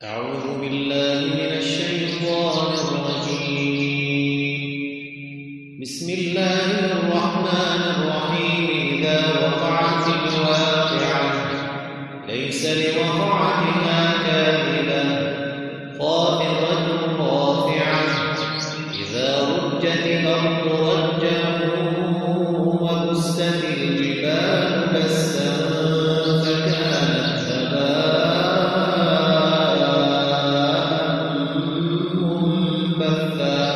أعوذ بالله من الشيطان الرجيم. بسم الله الرحمن الرحيم. إذا وقعت الواقعة ليس لوقعتها كاذبة خافضة رافعة إذا رجت الأرض رجا وبست الجبال بسا فكانت هباء منبثا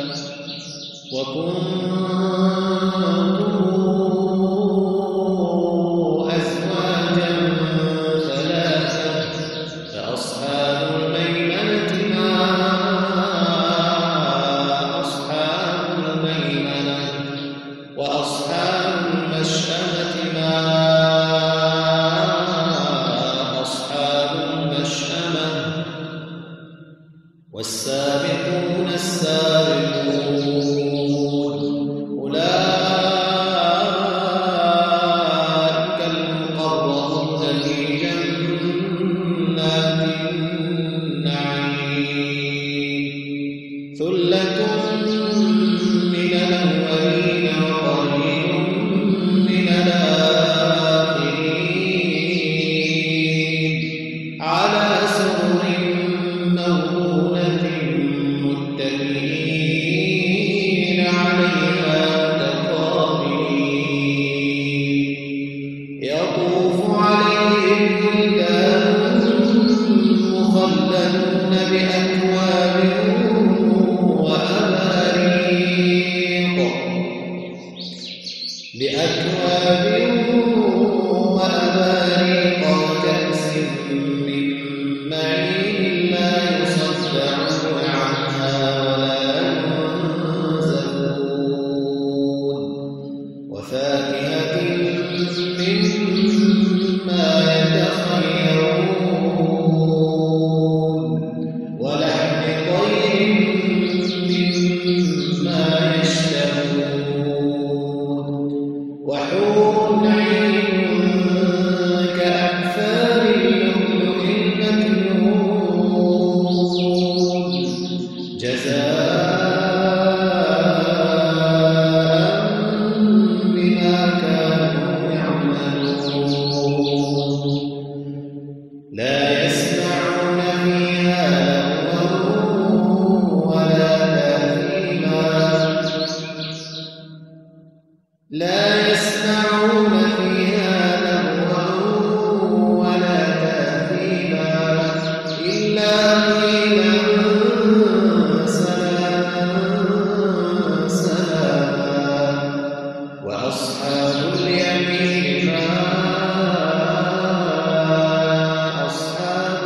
وكنتم أزواجا ثلاثا فأصحاب الميمنة ما أصحاب الميمنة وأصحاب المشأمة ما أصحاب المشأمة والسابقون السابقون أولئك المقربون في جنات النعيم ثلة من الأولين وقليل من الآخرين على سرر موضونة متكئين عليها متقابلين يطوف عليهم ولدان مخلدون بأكواب وأباريق وكأس من معين لا يصدعون عنها ولا ينزفون وفاكهة مما يتخيرون ولحم طير مما يشتهون وحور عين كأمثال اللؤلؤ المكنون جزاء بما كانوا يعملون لا يسمعون فيها لغوا ولا تأثيما لا يسمعون فيها لغوا ولا تأثيما إلا قيلا سلاما سلاما وأصحاب اليمين ما أصحاب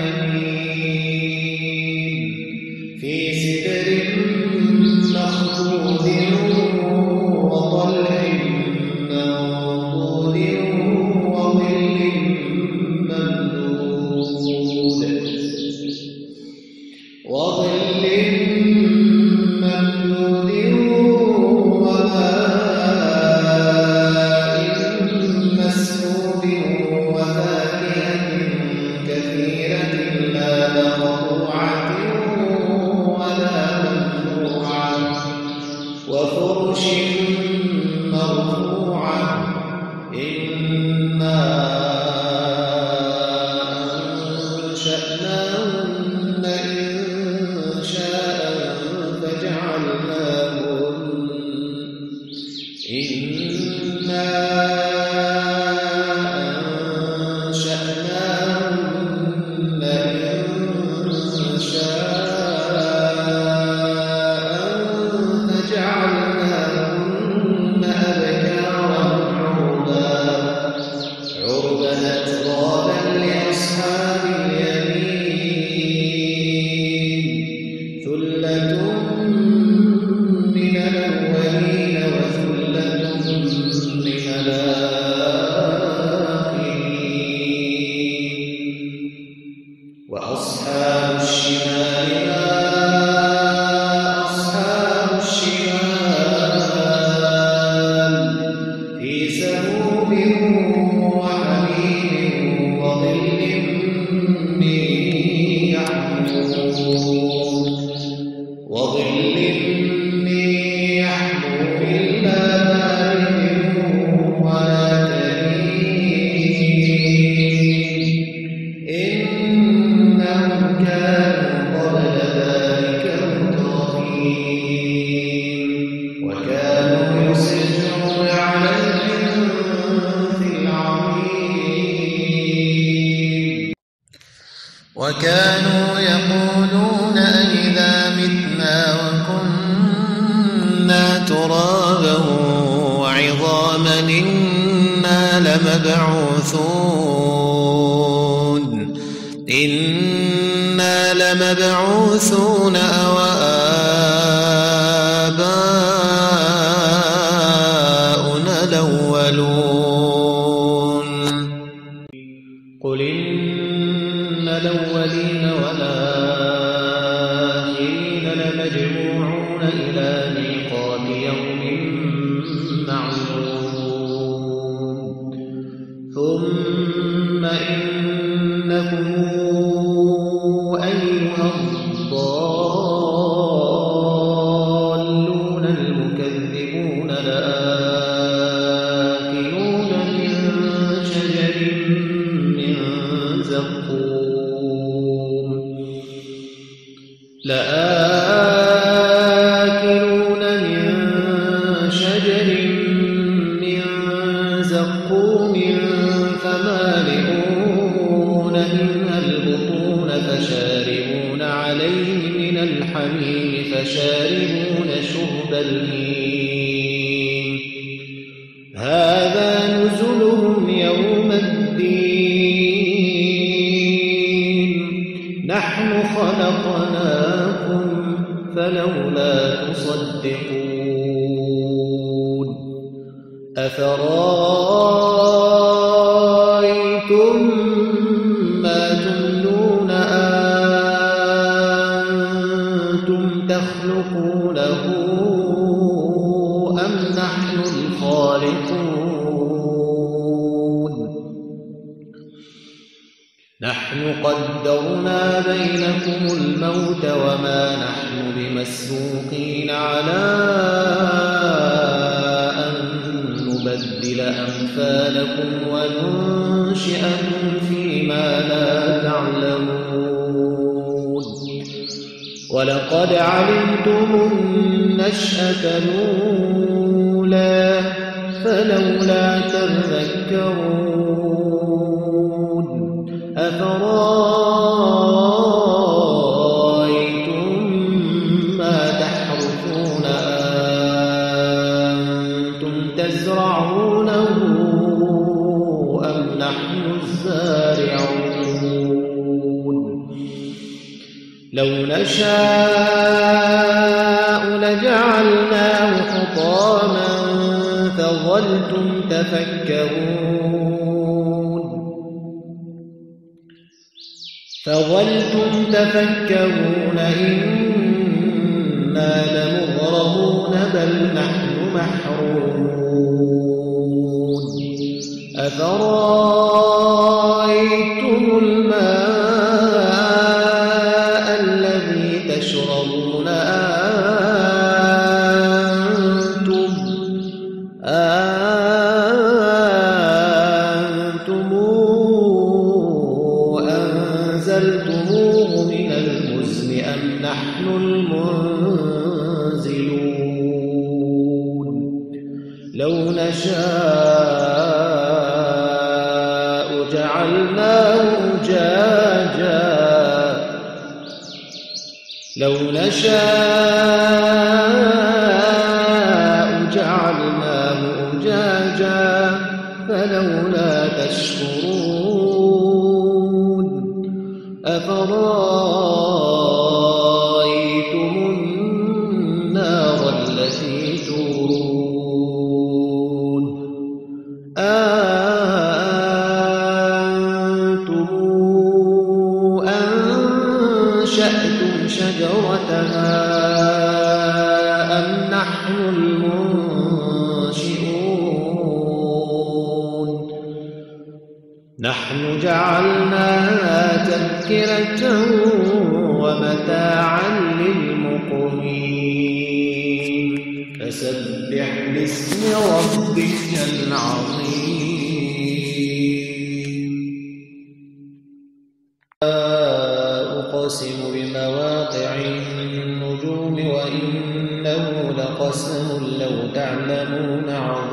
اليمين في سدر مخضود وطلح منضود وظل ممدود وماء مسكوب وفاكهة كثيرة لا مقطوعة ولا ممنوعة وفرش مرفوعة إنا أنشأناهن إنشاء فجعلناهن أبكارا عربا أترابا لأصحاب اليمين ثلة من الأولين وثلة من الآخرين وأصحاب الشمال ما أصحاب الشمال في سموم وحميم وظل من وكانوا يقولون أئذا متنا وكنا ترابا وعظاما إنا لمبعوثون أو آباؤنا الأولون قل إن الأولين والآخرين لمجموعون إلى ميقات يوم معلوم ثم إنكم أيها الضالون المكذبون لآكلون من شجر من زقوم فمالئون منها البطون فشاربون عليه من الحميم فشاربون شرب الهيم هذا نزلهم يوم الدين نحن خلقناكم فلولا تصدقون أفرأيتم ما تمنون أنتم تخلقونه أم نحن الخالقون نحن قدرنا بينكم الموت وما نحن بمسبوقين على نبدل أمثالكم وننشئكم فيما لا تعلمون ولقد علمتم النشأة الأولى فلولا تذكرون أفرأيتم ما تحرثون تزرعونه أم نحن الزارعون لو نشاء لجعلناه حطاما فظلتم تفكرون إنا لمغرمون بل نحن محرومون أفرأيتم الماء الذي تشربون أنتم أنزلتموه من المزن أم نحن المنزلون لو نشاء جعلناه أجاجا فلولا تشكرون أفرأيتم النار التي تورون أنتم أنشأتم شجرتها أم نحن المنشئون نحن جعلناها تذكرة ومتاعا للمقوين فسبح باسم ربك العظيم أقسم بمواقع النجوم وإنه لقسم لو تعلمون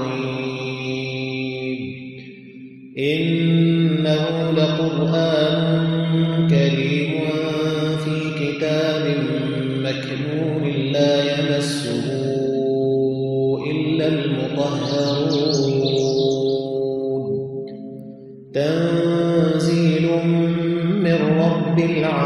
عظيم إنه لقرآن كريم رب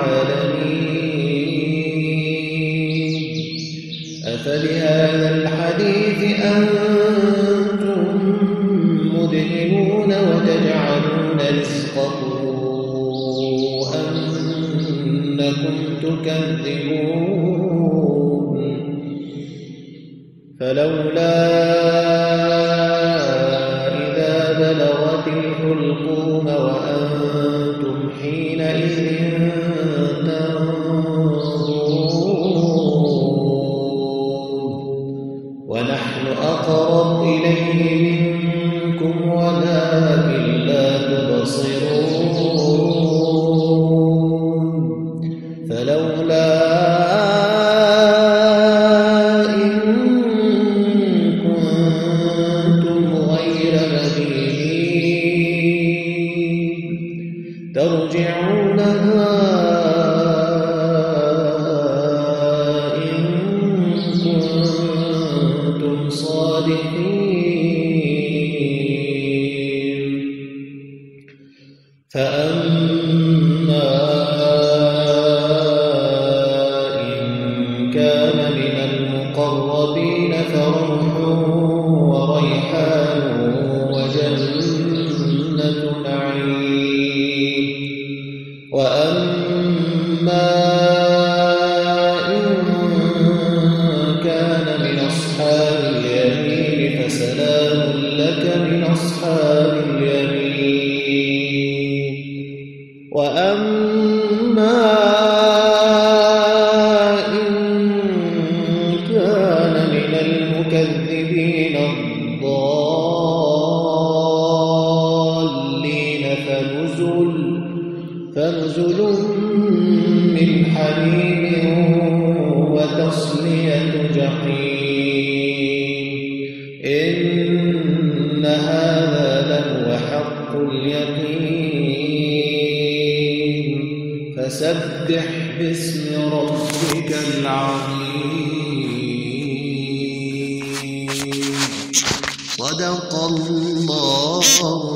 العالمين أفبهذا الحديث أنتم مدهنون وتجعلون رزقكم أنكم تكذبون فلولا إذا بلغت الحلقوم وأنتم حينئذ تنظرون ونحن أقرب إليه منكم ولكن لا تبصرون فلولا إن كنتم غير مدينين ترجعونها إن كنتم صادقين فأما إن كان من المقربين فروح وريحان وجنة نعيم وأما إن كان من أصحاب اليمين فسلام لك من أصحاب اليمين وأما إن كان من المكذبين الضالين فنزل من حميم وتصلية جحيم إن هذا لهو حق اليقين فسبح باسم ربك العظيم صدق الله